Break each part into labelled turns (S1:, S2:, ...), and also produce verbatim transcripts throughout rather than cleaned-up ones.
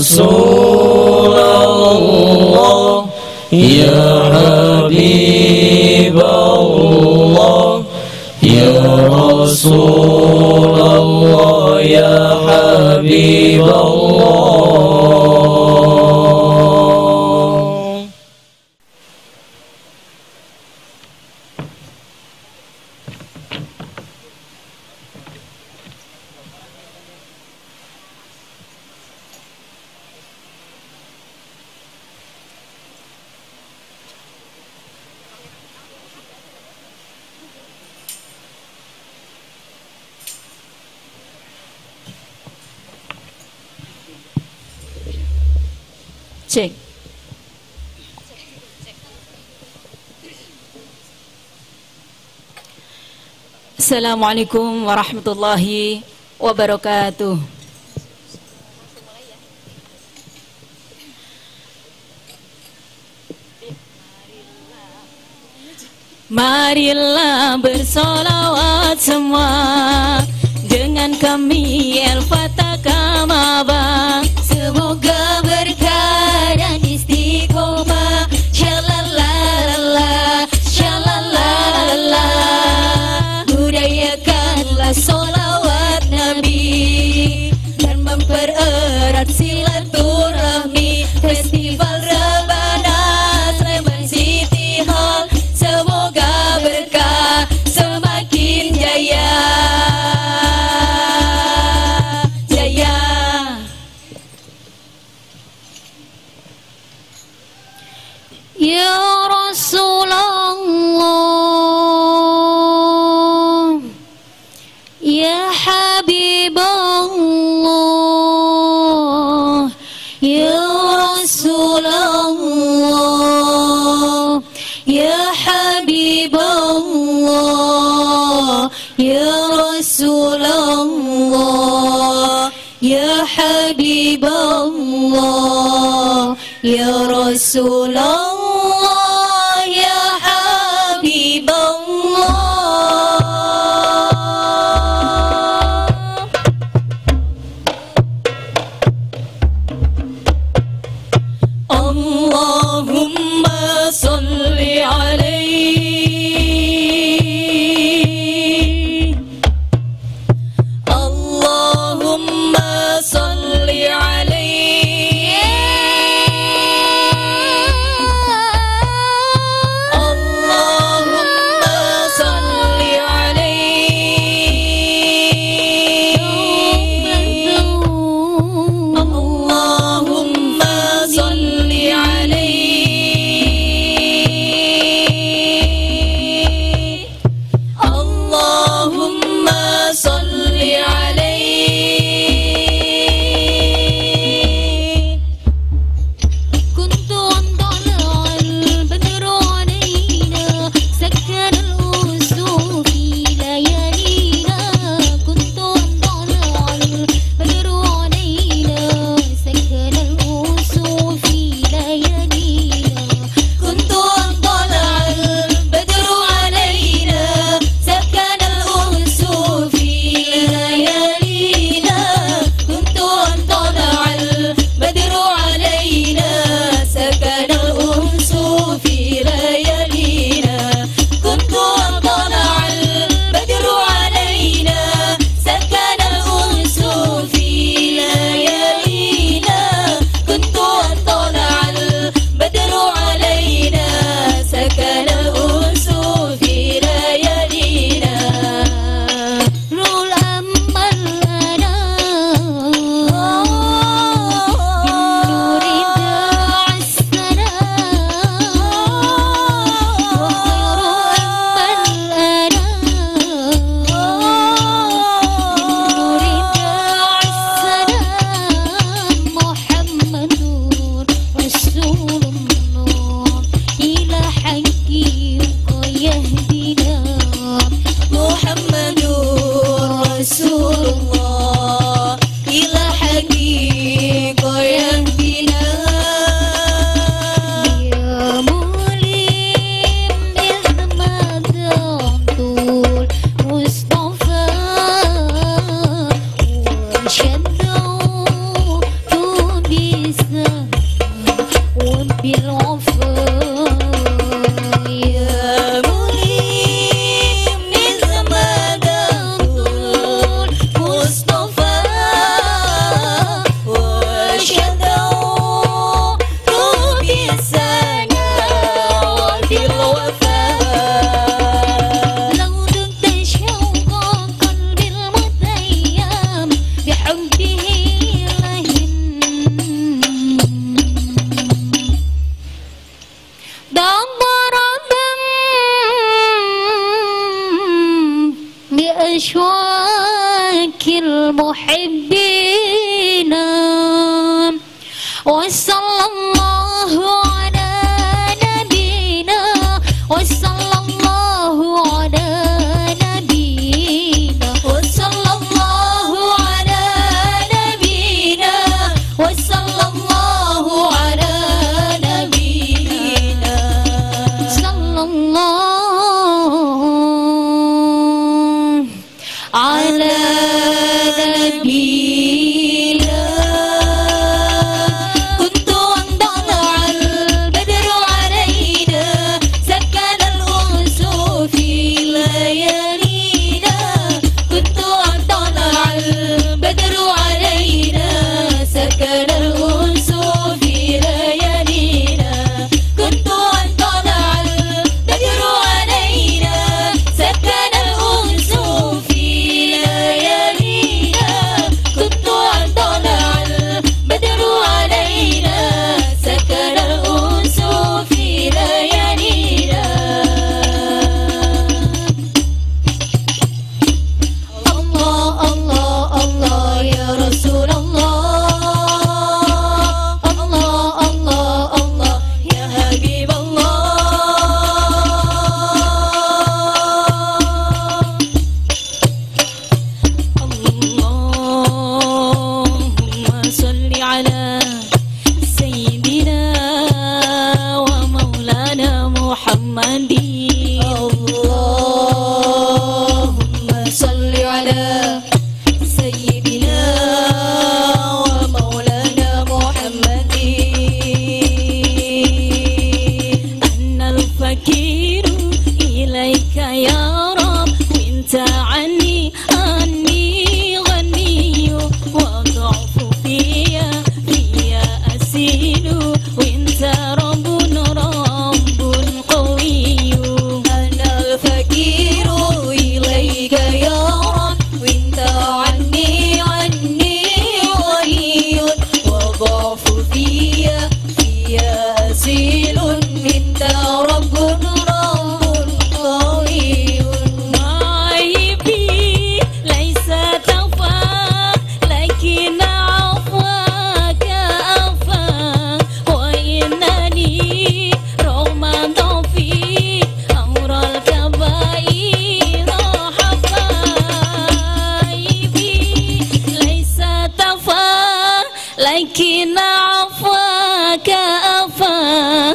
S1: Rasulullah, ya Habibullah, ya Rasulullah, ya Habibullah.
S2: Cek. Assalamualaikum warahmatullahi wabarakatuh. Marilah bersolawat semua dengan kami El-Fatah Kamabah. Semoga berkah dan istiqomah. Syalalala, syalalala. Budayakanlah solawat Nabi dan mempererat silaturahmi. Festival Rebana Sleman City Hall, semoga berkah semakin jaya. Jaya. Ya Rasulullah, ya Habibullah, ya Rasulullah, ya Habibullah, ya Rasulullah, ya Habibullah, ya Rasulullah, ya Habibullah. Allahumma salli alaihi, Allahumma salli alaihi, لكن عفاك أفا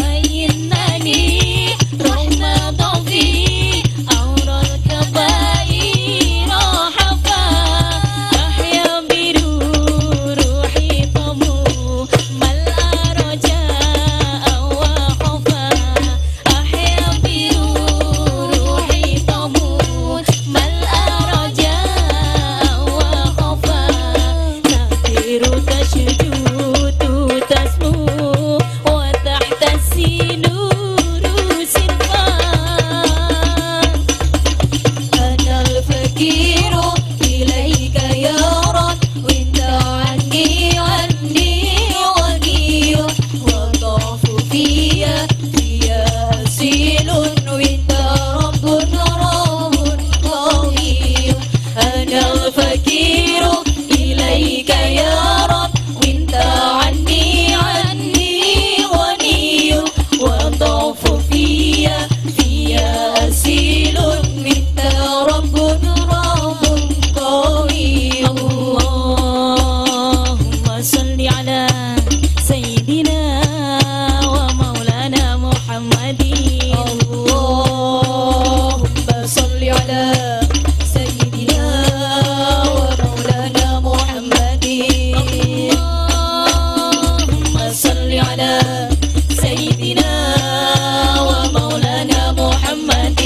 S2: وإنني رغم ضعفي أرى الكبائر حفا أحيا بروحي طمو ملأ رجاء وخفا أحيا بروحي طمو ملأ رجاء وخفا تطير تشدود تسمو وتحت السنور سنفا أنا الفقير إليك يا رب وانت عني عني غني والضعف فيا فيا أسيل وانت رب رب قوي أنا الفقير إليك يا رب وانت عني عني غني والضعف فيا فيا أسيل وانت رب رب قوي اللهم صل على سيدنا ومولانا محمد اللهم صل على سيدنا ومولانا محمد اللهم صل على سيدنا ومولانا محمد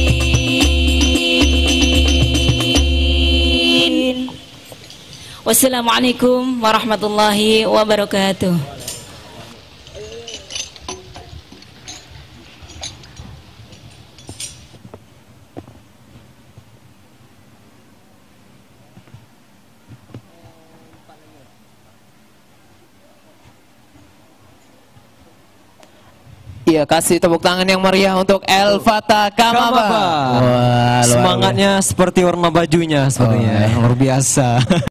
S2: Wassalamualaikum warahmatullahi wabarakatuh.
S3: Iya, kasih tepuk tangan yang meriah untuk El Fatah Kamaba.
S4: Kamaba.
S3: Wah, luar
S4: Semangatnya seperti warna bajunya sepertinya.
S3: biasa.
S4: Luar biasa.